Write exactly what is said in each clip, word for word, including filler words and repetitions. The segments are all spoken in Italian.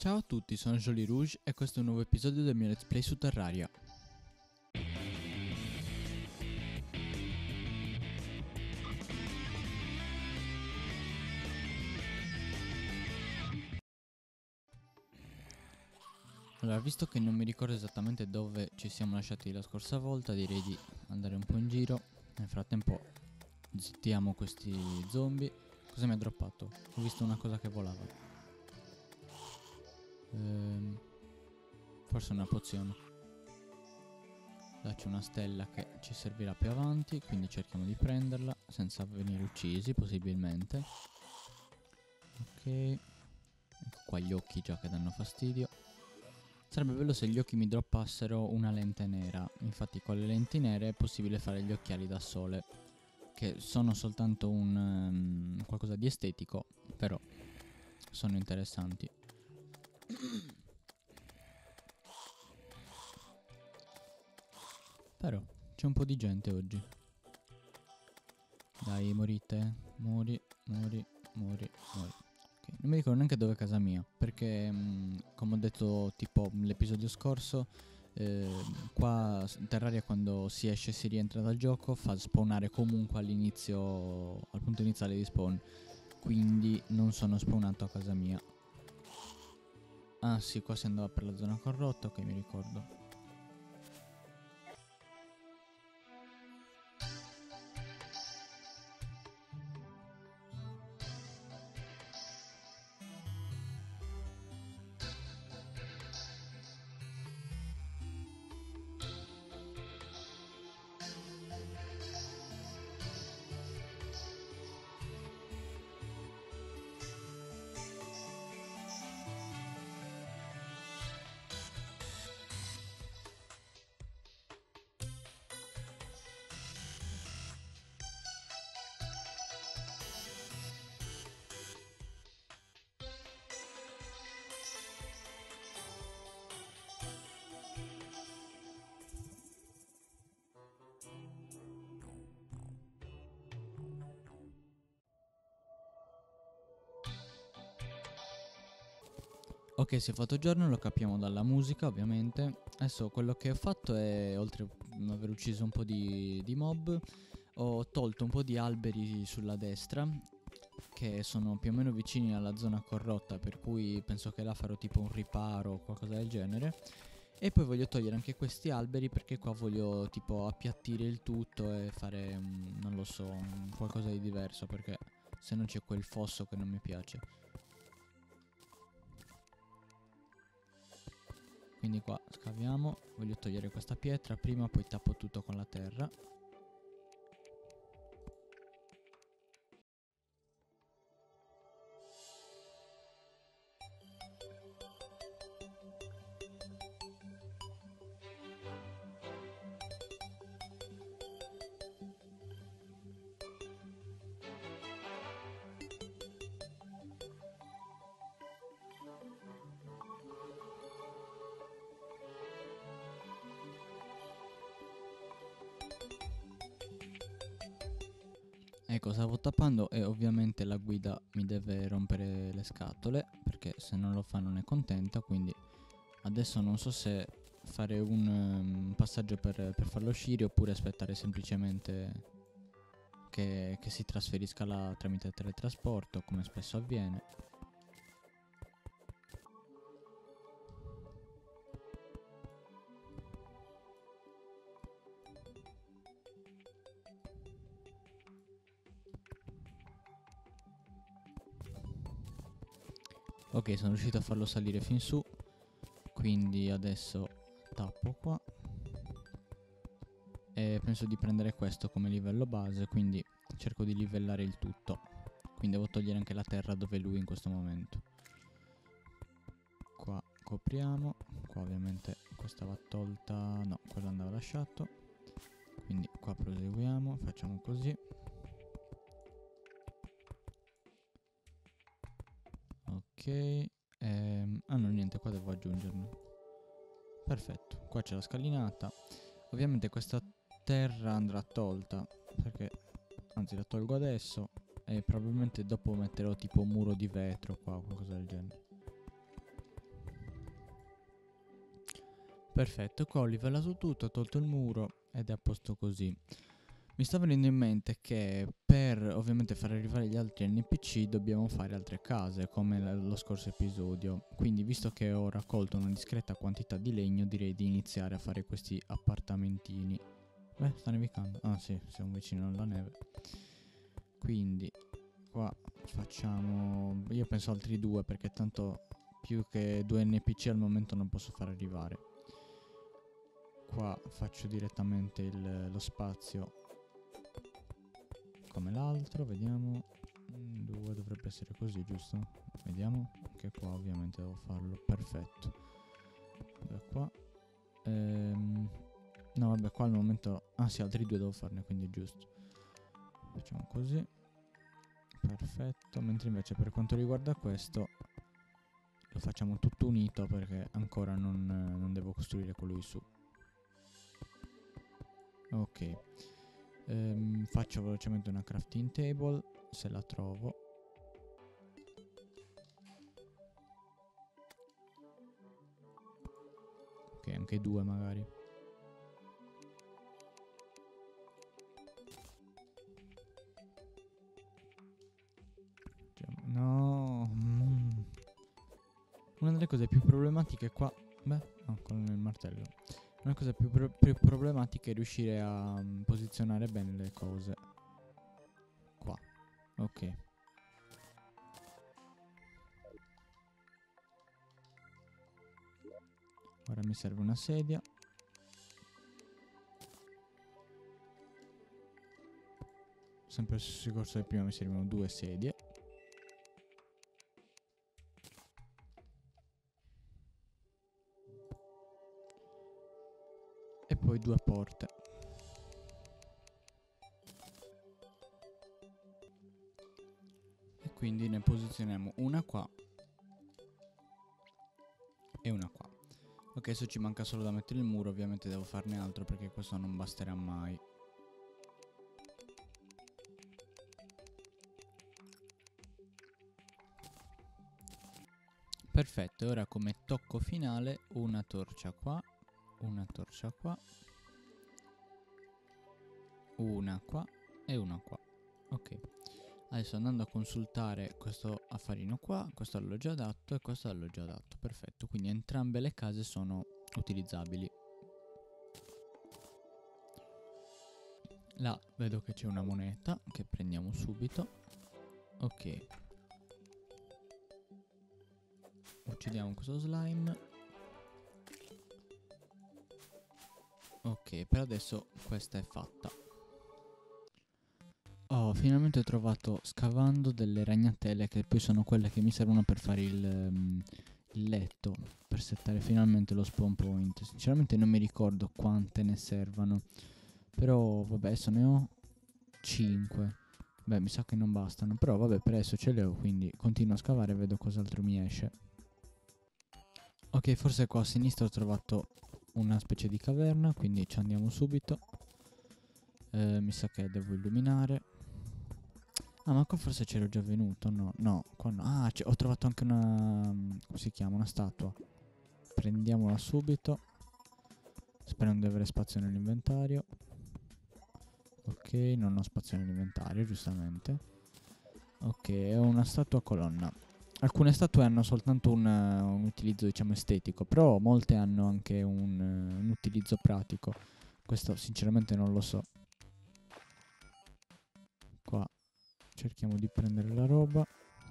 Ciao a tutti, sono Jolly Rouge e questo è un nuovo episodio del mio Let's Play su Terraria. Allora, visto che non mi ricordo esattamente dove ci siamo lasciati la scorsa volta, direi di andare un po' in giro. Nel frattempo zittiamo questi zombie. Cosa mi ha droppato? Ho visto una cosa che volava. Ehm, forse una pozione. Là c'è una stella che ci servirà più avanti, quindi cerchiamo di prenderla senza venire uccisi possibilmente. Ok. Ecco qua gli occhi già che danno fastidio. Sarebbe bello se gli occhi mi droppassero una lente nera. Infatti con le lenti nere è possibile fare gli occhiali da sole, che sono soltanto un um, qualcosa di estetico, però sono interessanti. Però c'è un po' di gente oggi. Dai, morite. Mori, mori, mori, mori. Okay. Non mi ricordo neanche dove è casa mia, perché mh, come ho detto tipo l'episodio scorso, eh, qua in Terraria quando si esce e si rientra dal gioco fa spawnare comunque all'inizio, al punto iniziale di spawn, quindi non sono spawnato a casa mia. Ah sì, qua si andava per la zona corrotta, ok, mi ricordo. Ok, si è fatto giorno, lo capiamo dalla musica ovviamente. Adesso quello che ho fatto è, oltre ad aver ucciso un po' di, di mob, ho tolto un po' di alberi sulla destra, che sono più o meno vicini alla zona corrotta, per cui penso che là farò tipo un riparo o qualcosa del genere. E poi voglio togliere anche questi alberi perché qua voglio tipo appiattire il tutto e fare, um, non lo so, un qualcosa di diverso, perché se no c'è quel fosso che non mi piace. Quindi qua scaviamo, voglio togliere questa pietra prima, poi tappo tutto con la terra. Ecco, stavo tappando e ovviamente la guida mi deve rompere le scatole, perché se non lo fa non è contenta, quindi adesso non so se fare un um, passaggio per, per farlo uscire oppure aspettare semplicemente che, che si trasferisca là tramite teletrasporto, come spesso avviene. Ok, sono riuscito a farlo salire fin su, quindi adesso tappo qua e penso di prendere questo come livello base, quindi cerco di livellare il tutto. Quindi devo togliere anche la terra dove è lui in questo momento. Qua copriamo, qua ovviamente questa va tolta, no, quello andava lasciato, quindi qua proseguiamo, facciamo così. Ok, ehm, ah no niente, qua devo aggiungerlo. Perfetto, qua c'è la scalinata. Ovviamente questa terra andrà tolta, perché anzi la tolgo adesso e probabilmente dopo metterò tipo un muro di vetro qua o qualcosa del genere. Perfetto, qua ho livellato tutto, ho tolto il muro ed è a posto così. Mi sta venendo in mente che per ovviamente far arrivare gli altri N P C dobbiamo fare altre case come l- lo scorso episodio. Quindi visto che ho raccolto una discreta quantità di legno direi di iniziare a fare questi appartamentini. Beh, sta nevicando. Ah sì, siamo vicino alla neve. Quindi qua facciamo... io penso altri due perché tanto più che due N P C al momento non posso far arrivare. Qua faccio direttamente il, lo spazio come l'altro, vediamo. Due dovrebbe essere così, giusto? Vediamo, che qua ovviamente devo farlo, perfetto. Da qua. Ehm, no vabbè, qua al momento... ah sì, altri due devo farne, quindi è giusto. Facciamo così. Perfetto, mentre invece per quanto riguarda questo lo facciamo tutto unito perché ancora non, non devo costruire quello di su. Ok. Ehm, faccio velocemente una crafting table, se la trovo. Ok, anche due magari. No. Mm. Una delle cose più problematiche qua... beh, no, con il martello. Una cosa più, pro più problematica è riuscire a um, posizionare bene le cose. Qua. Ok. Ora mi serve una sedia. Sempre sul corso del prima mi servono due sedie. E poi due porte. E quindi ne posizioniamo una qua e una qua. Ok, adesso ci manca solo da mettere il muro, ovviamente devo farne altro perché questo non basterà mai. Perfetto, ora come tocco finale una torcia qua, una torcia qua, una qua e una qua. Ok, adesso andando a consultare questo affarino qua, questo l'ho già dato e questo l'ho già dato. Perfetto, quindi entrambe le case sono utilizzabili. Là vedo che c'è una moneta che prendiamo subito. Ok, uccidiamo questo slime. Ok, per adesso questa è fatta. Ho finalmente trovato scavando delle ragnatele che poi sono quelle che mi servono per fare il, um, il letto, per settare finalmente lo spawn point. Sinceramente non mi ricordo quante ne servano, però vabbè, adesso ne ho cinque. Beh, mi sa che non bastano, però vabbè, per adesso ce le ho, quindi continuo a scavare e vedo cos'altro mi esce. Ok, forse qua a sinistra ho trovato una specie di caverna, quindi ci andiamo subito. Eh, mi sa che devo illuminare. Ah, ma qua forse c'ero già venuto, no? No, qua no. Ah, ho trovato anche una... come si chiama? Una statua. Prendiamola subito. Sperando di avere spazio nell'inventario. Ok, non ho spazio nell'inventario, giustamente. Ok, è una statua colonna. Alcune statue hanno soltanto un, uh, un utilizzo, diciamo, estetico, però molte hanno anche un, uh, un utilizzo pratico. Questo sinceramente non lo so. Qua cerchiamo di prendere la roba.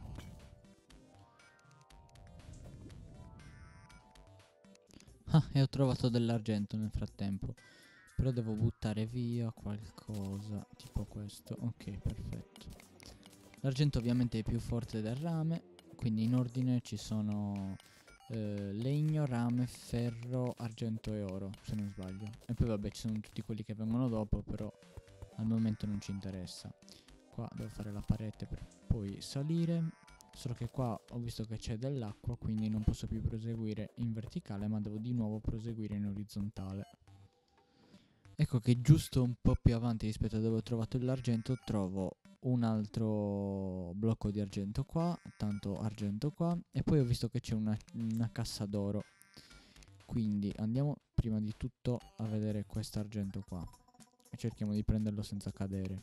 Ah, e ho trovato dell'argento nel frattempo. Però devo buttare via qualcosa, tipo questo. Ok, perfetto. L'argento ovviamente è più forte del rame, quindi in ordine ci sono eh, legno, rame, ferro, argento e oro, se non sbaglio. E poi vabbè ci sono tutti quelli che vengono dopo, però al momento non ci interessa. Qua devo fare la parete per poi salire. Solo che qua ho visto che c'è dell'acqua, quindi non posso più proseguire in verticale, ma devo di nuovo proseguire in orizzontale. Ecco che giusto un po' più avanti rispetto a dove ho trovato l'argento trovo un altro blocco di argento qua, tanto argento qua, e poi ho visto che c'è una, una cassa d'oro. Quindi andiamo prima di tutto a vedere quest'argento qua e cerchiamo di prenderlo senza cadere.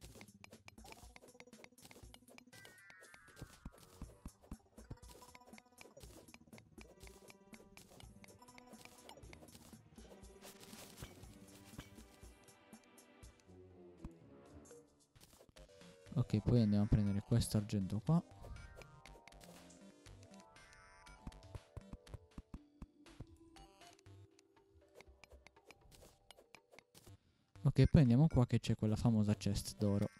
Ok, poi andiamo a prendere quest'argento qua. Ok, poi andiamo qua che c'è quella famosa chest d'oro.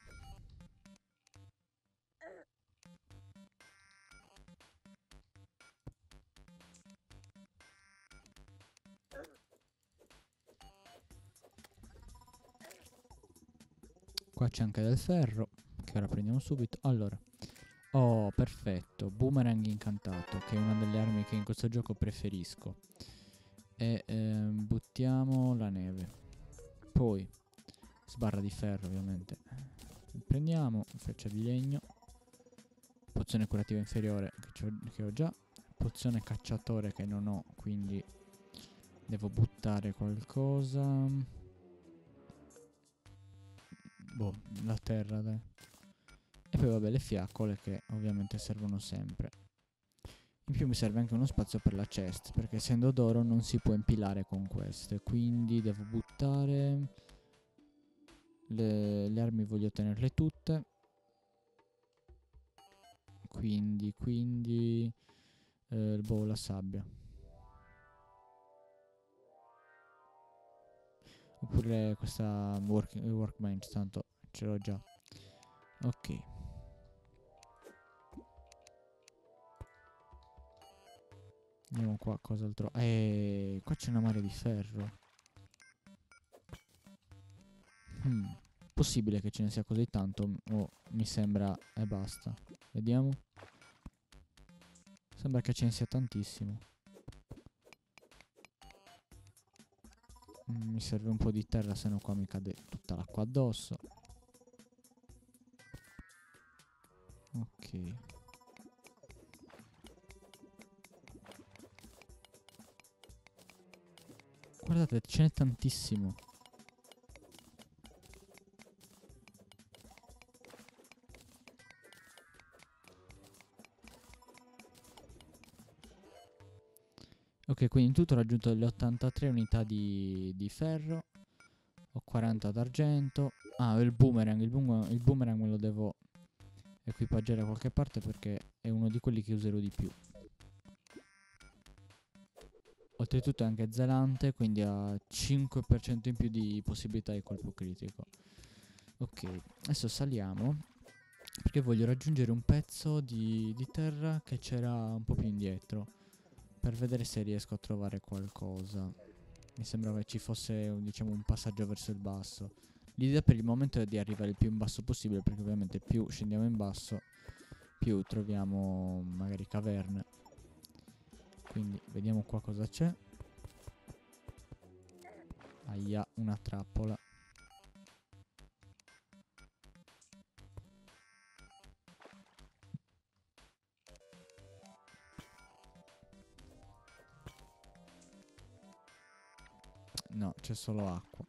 Qua c'è anche del ferro, che ora prendiamo subito. Allora, oh, perfetto, boomerang incantato, che è una delle armi che in questo gioco preferisco. E ehm, buttiamo la neve. Poi, sbarra di ferro ovviamente. Prendiamo, freccia di legno. Pozione curativa inferiore, che, che ho già. Pozione cacciatore che non ho, quindi devo buttare qualcosa. Boh, la terra, dai. E poi vabbè le fiaccole che ovviamente servono sempre. In più mi serve anche uno spazio per la chest, perché essendo d'oro non si può impilare con queste. Quindi devo buttare... Le, le armi voglio tenerle tutte. Quindi, quindi... Eh, boh, la sabbia. Oppure questa work, workbench, tanto ce l'ho già. Ok. Andiamo qua, cos'altro? Eh, qua c'è una marea di ferro. Hmm. Possibile che ce ne sia così tanto? Oh, mi sembra e basta. Vediamo. Sembra che ce ne sia tantissimo. Mm, mi serve un po' di terra, se no qua mi cade tutta l'acqua addosso. Ok. Guardate, ce n'è tantissimo. Ok, quindi in tutto ho raggiunto le ottantatré unità di, di ferro. Ho quaranta d'argento. Ah, il boomerang. Il, boom, il boomerang me lo devo equipaggiare da qualche parte perché è uno di quelli che userò di più. Oltretutto è anche zelante, quindi ha cinque per cento in più di possibilità di colpo critico. Ok, adesso saliamo, perché voglio raggiungere un pezzo di, di terra che c'era un po' più indietro, per vedere se riesco a trovare qualcosa. Mi sembra che ci fosse un, diciamo, un passaggio verso il basso. L'idea per il momento è di arrivare il più in basso possibile, perché ovviamente più scendiamo in basso, più troviamo magari caverne. Quindi vediamo qua cosa c'è. Aia, una trappola. No, c'è solo acqua.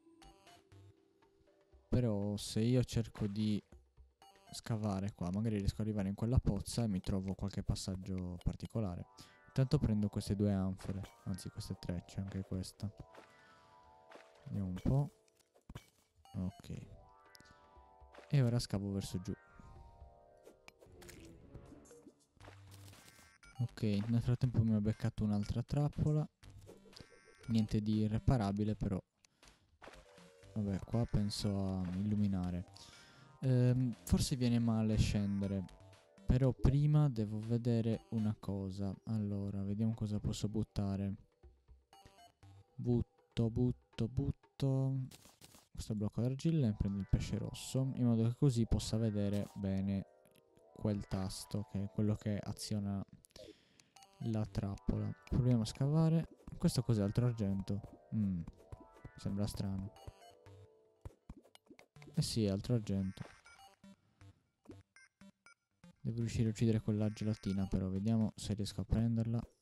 Però se io cerco di scavare qua, magari riesco ad arrivare in quella pozza e mi trovo qualche passaggio particolare. Intanto prendo queste due anfore, anzi queste tre, c'è anche questa. Vediamo un po'. Ok. E ora scavo verso giù. Ok, nel frattempo mi ho beccato un'altra trappola. Niente di irreparabile però. Vabbè, qua penso a illuminare. Ehm, forse viene male scendere. Però prima devo vedere una cosa. Allora, vediamo cosa posso buttare. Butto, butto, butto. Questo blocco d'argilla e prendo il pesce rosso. In modo che così possa vedere bene quel tasto, che è quello che aziona la trappola. Proviamo a scavare. Questo cos'è? Altro argento? Mm, sembra strano. Eh sì, altro argento. Devo riuscire a uccidere quella gelatina, però vediamo se riesco a prenderla.